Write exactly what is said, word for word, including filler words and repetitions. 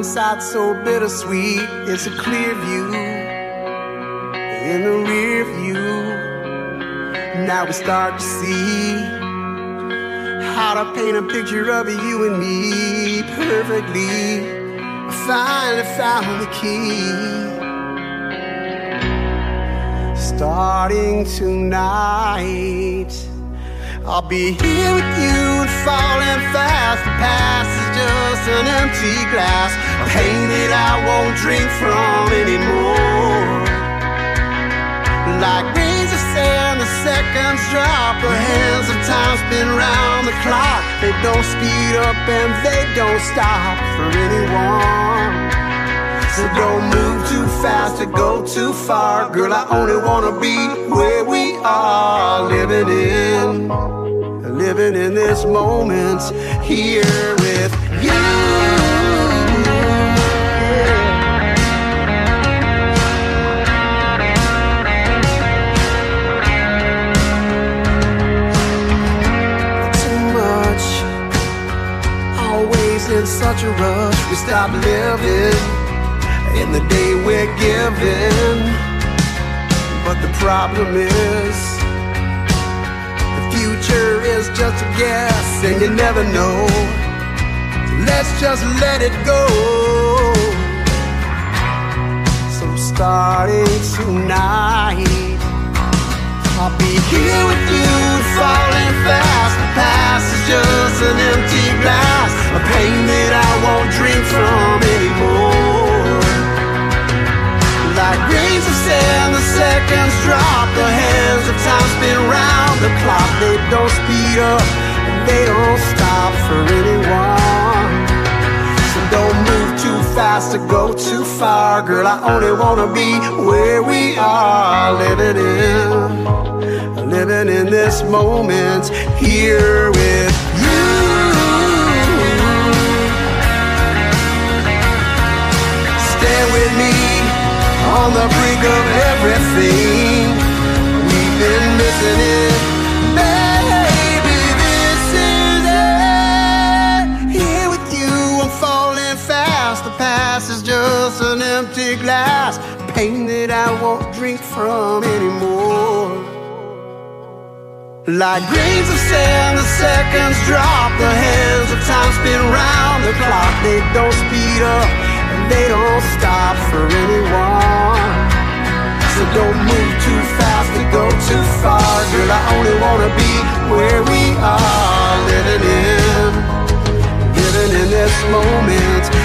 hindsight so bittersweet. It's a clear view in the rear view. Now we start to see how to paint a picture of you and me perfectly. I finally found the key. Starting tonight, I'll be here with you and falling fast. The past is just an empty glass, a pain that I won't drink from anymore. Like grains of sand, the seconds drop, the hands of time spin round the clock. They don't speed up and they don't stop for anyone. So don't move too fast or go too far. Girl, I only wanna be where we are, living in, living in this moment here with you. Too much, always in such a rush. We stop living in the day we're given. But the problem is, the future is just a guess, and you never know. So let's just let it go. So starting tonight, I'll be here with you, falling fast. The past is just an empty glass, a pain that I won't drink from anymore. Like grains of sand, the seconds drop, the hands of time spin round the clock. They don't speed up and they don't stop for anyone. So don't move too fast or go too far. Girl, I only wanna be where we are, living in, living in this moment here with you. Stand with me on the brink of everything. We've been missing it, baby, this is it. Here with you, I'm falling fast. The past is just an empty glass, pain that I won't drink from anymore. Like grains of sand, the seconds drop, the hands of time spin round the clock. They don't speed up and they don't stop for anyone. So don't move too fast or go too far. Girl, I only wanna be where we are, living in, living in this moment